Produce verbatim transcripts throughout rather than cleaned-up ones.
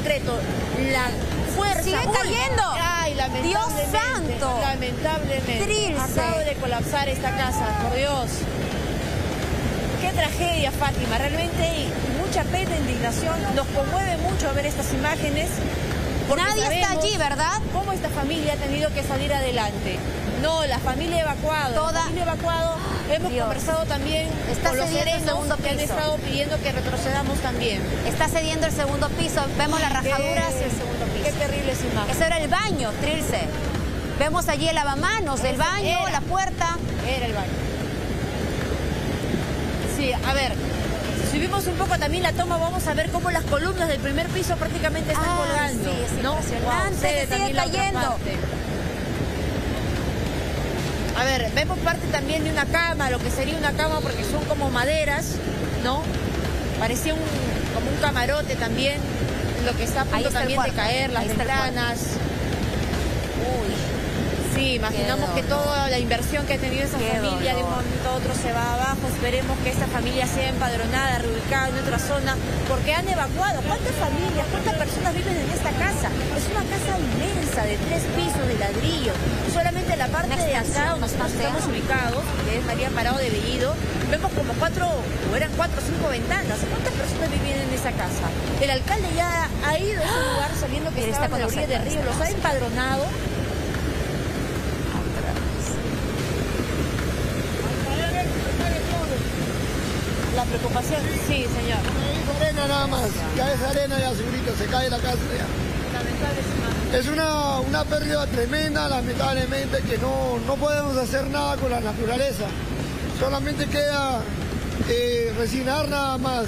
concreto, la fuerza... ¡Sigue cayendo! ¡Ay, lamentablemente! ¡Dios santo! Lamentablemente. Trilce. Acaba de colapsar esta casa, por Dios. Qué tragedia, Fátima. Realmente mucha pena, indignación. Nos conmueve mucho ver estas imágenes. Nadie está allí, ¿verdad? Cómo esta familia ha tenido que salir adelante. No, la familia evacuada. Toda... La familia evacuada. Hemos Dios. conversado también está con los serenos el segundo que han piso. estado pidiendo que retrocedamos también. Está cediendo el segundo piso. Vemos las rajaduras y el segundo piso. Qué terribles imágenes. Eso era el baño, Trilce. Vemos allí el lavamanos del baño, era. la puerta. Era el baño. Sí, a ver, si subimos un poco también la toma, vamos a ver cómo las columnas del primer piso prácticamente están Ay, colgando. sí, es ¿no? impresionante, Wow, se sigue también la otra cayendo. parte. A ver, vemos parte también de una cama, lo que sería una cama porque son como maderas, ¿no? Parecía un, como un camarote también, lo que está a punto también de caer, las ventanas. Uy. Sí, imaginamos que toda la inversión que ha tenido esa Qué familia dolor. de un momento a otro se va abajo. Esperemos que esta familia sea empadronada, reubicada en otra zona, porque han evacuado. ¿Cuántas familias, cuántas personas viven en esta casa? Es una casa inmensa, de tres pisos, de ladrillo. Solamente la parte de acá, donde nosotros estamos ubicados, que es María Parado de Bellido, vemos como cuatro, o eran cuatro o cinco ventanas. ¿Cuántas personas vivían en esa casa? El alcalde ya ha ido a ese lugar sabiendo que estaba en la orilla del río, los ha empadronado. La preocupación, sí, señor. Es arena nada más, ya es arena ya segurito, se cae la casa ya. Lamentable. Es una, una pérdida tremenda, lamentablemente, que no, no podemos hacer nada con la naturaleza. Solamente queda eh, resignar nada más.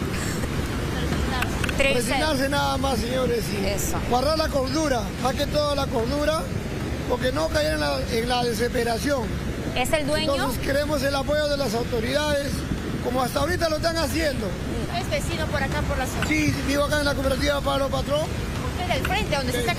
Resignarse nada más, señores. Y Eso. guardar la cordura, más que todo la cordura, porque no caer en la, en la desesperación. ¿Es el dueño? Entonces queremos el apoyo de las autoridades, como hasta ahorita lo están haciendo. ¿Es vecino por acá, por la zona? Sí, vivo acá en la cooperativa Pablo Patrón. Usted al frente, donde se está